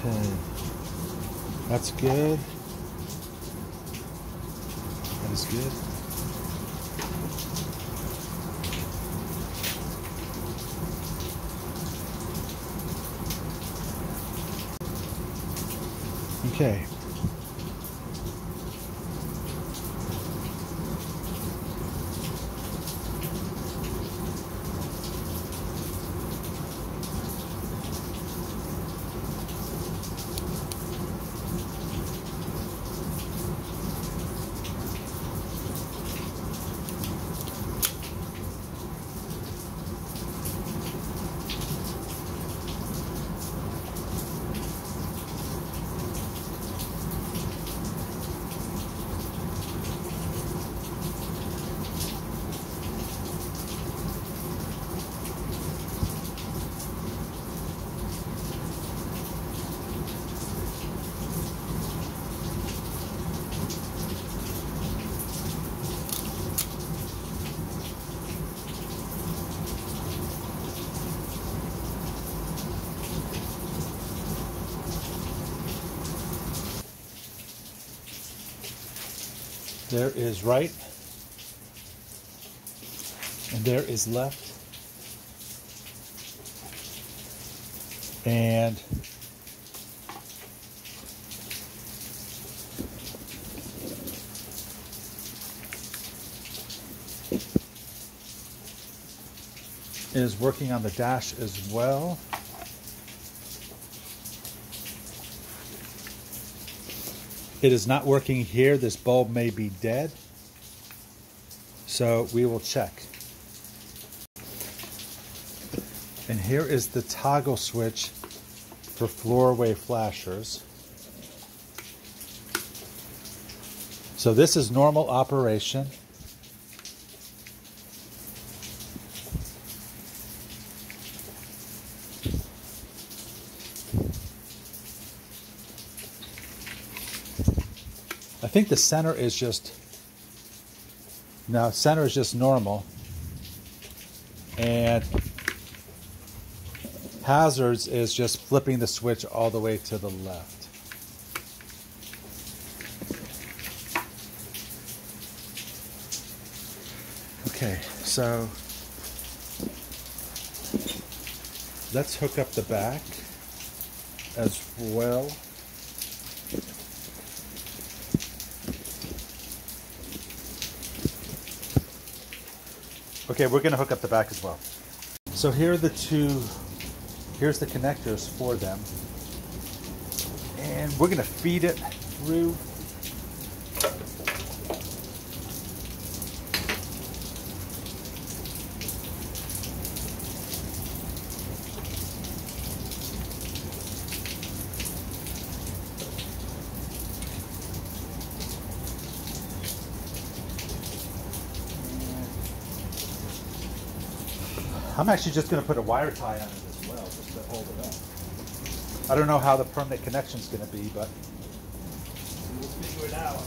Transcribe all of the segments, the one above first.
Okay, that's good. That is good. Okay. There is right, and there is left, and is working on the dash as well. It is not working here. This bulb may be dead. So we will check. And here is the toggle switch for floor-away flashers. So this is normal operation. I think the center is just, no, center is just normal. And hazards is just flipping the switch all the way to the left. Okay, so let's hook up the back as well. Okay, we're going to hook up the back as well. So here are the two, here's the connectors for them. And we're going to feed it through. I'm actually just going to put a wire tie on it as well, just to hold it up. I don't know how the permanent connection is going to be, but we'll figure it out.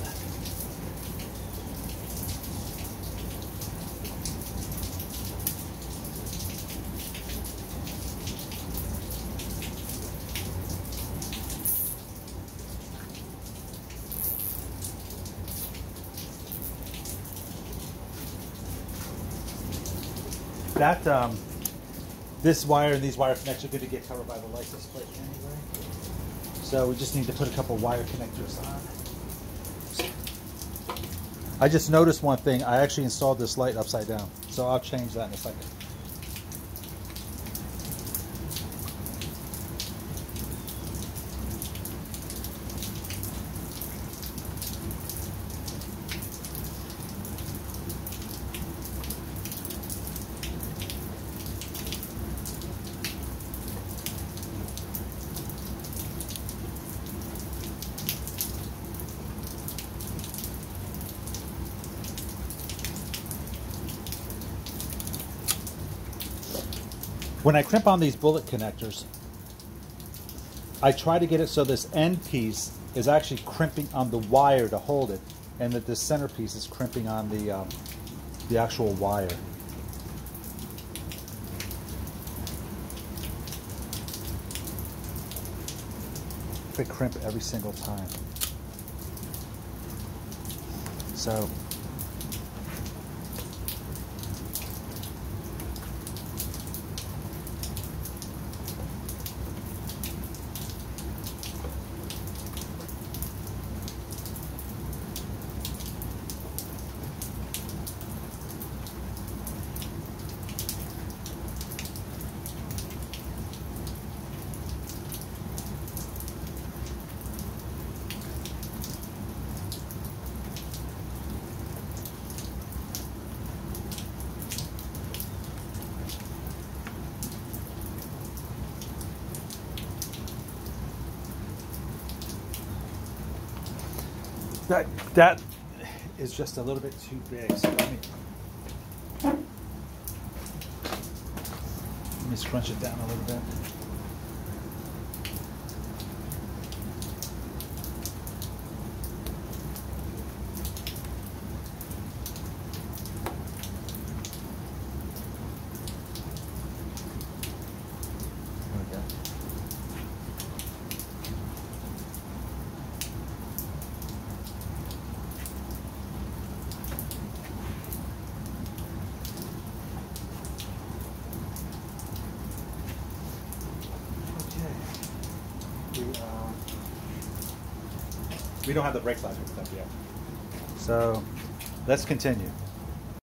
That this wire and these wire connectors are going to get covered by the license plate anyway. So we just need to put a couple wire connectors on. I just noticed one thing. I actually installed this light upside down. So I'll change that in a second. When I crimp on these bullet connectors, I try to get it so this end piece is actually crimping on the wire to hold it, and that this center piece is crimping on the actual wire. perfect crimp every single time. So that is just a little bit too big. So let me scrunch it down a little bit. We don't have the brake lines hooked up yet. So let's continue.